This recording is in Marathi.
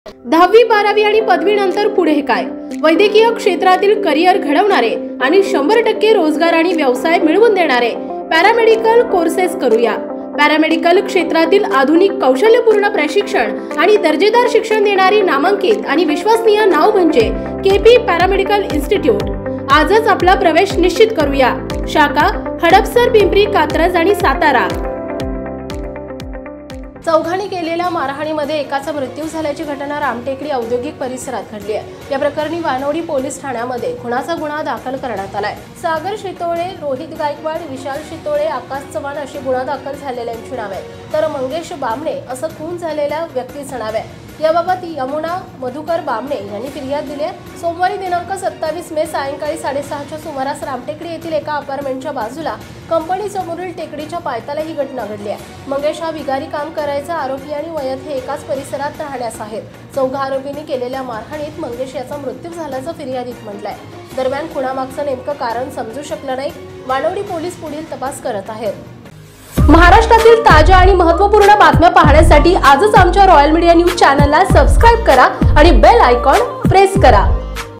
10वी 12वी आणि पदवीनंतर पुढे काय? वैद्यकीय क्षेत्रातील करिअर घडवणारे आणि 100% रोजगार आणि व्यवसाय मिळवून देणारे पॅरामेडिकल कोर्सेस करूया। पॅरामेडिकल क्षेत्रातील आधुनिक कौशल्यपूर्ण प्रशिक्षण आणि दर्जेदार शिक्षण देणारी नामांकित आणि विश्वसनीय नाव म्हणजे केपी पॅरामेडिकल इन्स्टिट्यूट। आजच आपला प्रवेश निश्चित करूया। शाखा हडपसर, पिंपरी, कात्रज आणि सातारा। चौघांनी केलेल्या मारहाणीमध्ये एकाचा मृत्यू झाल्याची घटना रामटेकडी औद्योगिक परिसरात घडली आहे। या प्रकरणी वानवडी पोलीस ठाण्यामध्ये खुनाचा गुन्हा दाखल करण्यात आलाय। सागर शितोळे, रोहित गायकवाड, विशाल शितोळे, आकाश चव्हाण अशी गुन्हा दाखल झालेल्यांची नावे, तर मंगेश बामणे असं खून झालेल्या व्यक्तीचं नाव आहे। याबाबत यमुना मधुकर बामणे यांनी फिर्याद दिली आहे। सोमवारी दिनांक 27 मे सायंकाळी 6:30च्या सुमारास रामटेकडी येथील एका अपार्टमेंटच्या बाजूला कंपनी समोरील टेकडीच्या पायथ्याला ही घटना घडली आहे। मंगेश हा बिगारी काम करायचा आरोपी आणि वयत हे एकाच परिसरात राहण्यास आहेत। चौघा आरोपींनी केलेल्या मारहाणीत मंगेश याचा मृत्यू झाल्याचं फिर्यादीत म्हटलंय। दरम्यान खुनामागचं नेमकं कारण समजू शकलं नाही। वानवडी पोलीस पुढील तपास करत आहेत। महाराष्ट्रातील ताज्या आणि महत्त्वपूर्ण बातम्या पाहण्यासाठी आजच आमच्या रॉयल मीडिया न्यूज चॅनलला सबस्क्राइब करा आणि बेल आयकॉन प्रेस करा।